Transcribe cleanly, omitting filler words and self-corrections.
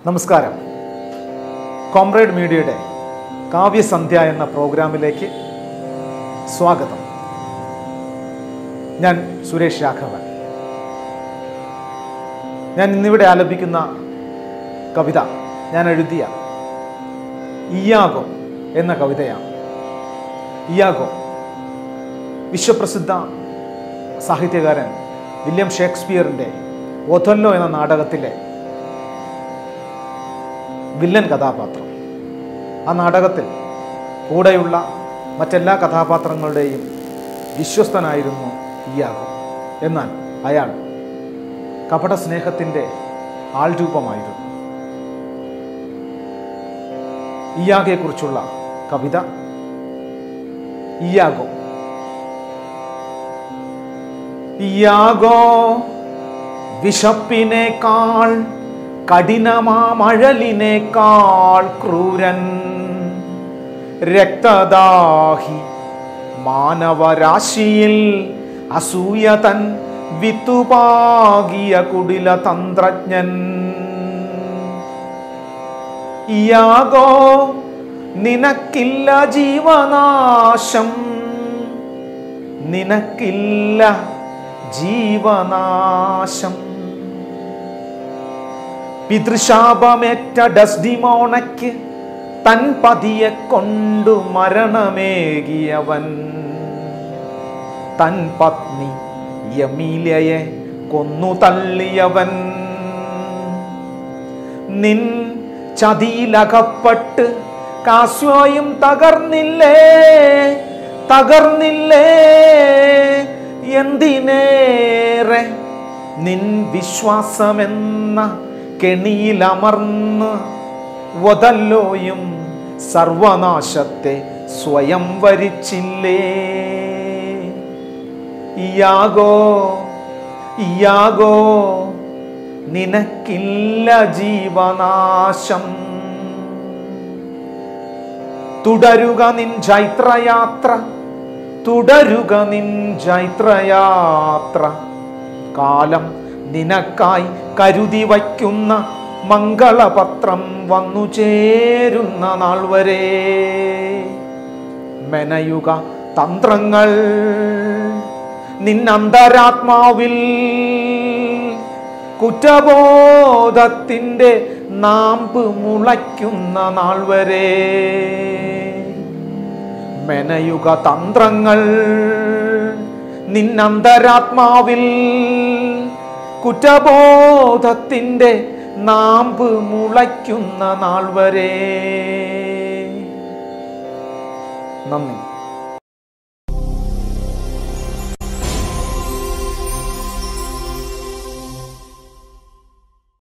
നമസ്കാരം. കോംറേഡ് മീഡിയയുടെ കാവ്യസന്ധ്യ എന്ന പ്രോഗ്രാമിലേക്ക് സ്വാഗതം. ഞാൻ സുരേഷ് രാഘവൻ. ഞാൻ ഇന്നിവിടെ ആലപിക്കുന്ന കവിത ഞാൻ എഴുതിയ ഇയാഗോ എന്ന കവിതയാണ്. ഇയാഗോ വിശ്വപ്രസിദ്ധ സാഹിത്യകാരൻ വില്യം ഷേക്സ്പിയറിൻ്റെ ഒഥല്ലോ എന്ന നാടകത്തിലെ വില്ലൻ കഥാപാത്രം. ആ നാടകത്തിൽ കൂടെയുള്ള മറ്റെല്ലാ കഥാപാത്രങ്ങളുടെയും വിശ്വസ്തനായിരുന്നു ഇയാഗോ. എന്നാൽ അയാൾ കപട സ്നേഹത്തിൻ്റെ ആൾരൂപമായിരുന്നു. ഇയാഗയെക്കുറിച്ചുള്ള കവിത ഇയാഗോ. ഇയാഗോ വിശപ്പിനേക്കാൾ കഠിനമാമഴലിനേക്കാൾ ക്രൂരൻ, രക്തദാഹി മാനവരാശിയിൽ അസൂയതൻ വിത്തുപാകിയ കുടില തന്ത്രജ്ഞൻ. ഇയാഗോ നിനക്കില്ല ജീവനാശം, നിനക്കില്ല ജീവനാശം. പിതൃശാപമേറ്റ ഡസ്ഡിമോണയ്ക്ക് തൻ പതിയെ കൊണ്ടു മരണമേകിയവൻ, തൻ പത്നി യമീലയെ കൊന്നു തള്ളിയവൻ. നിൻ ചതിയിലകപ്പെട്ട് കാസ്യോയും തകർന്നില്ലേ, തകർന്നില്ലേ. എന്തിനേറെ നിൻ വിശ്വാസമെന്ന കെണിയിലമർന്ന് ഒഥല്ലോയും സർവനാശത്തെ സ്വയം വരിച്ചില്ലേ. ഇയാഗോ, ഇയാഗോ നിനക്കില്ല ജീവനാശം. തുടരുക നിൻ ജൈത്രയാത്ര, തുടരുക നിൻ ജൈത്രയാത്ര. കാലം നിനക്കായി കരുതി വയ്ക്കുന്ന മംഗളപത്രം വന്നു ചേരുന്ന നാൾ വരെ മെനയുക തന്ത്രങ്ങൾ നിന്നന്തരാത്മാവിൽ. കുറ്റബോധത്തിൻ്റെ നാമ്പ് മുളയ്ക്കുന്ന നാൾ വരെ മെനയുക തന്ത്രങ്ങൾ നിന്നന്തരാത്മാവിൽ. കുറ്റബോധത്തിൻ്റെ നാമ്പ് മുളയ്ക്കുന്ന നാൾ വരെ. നന്ദി.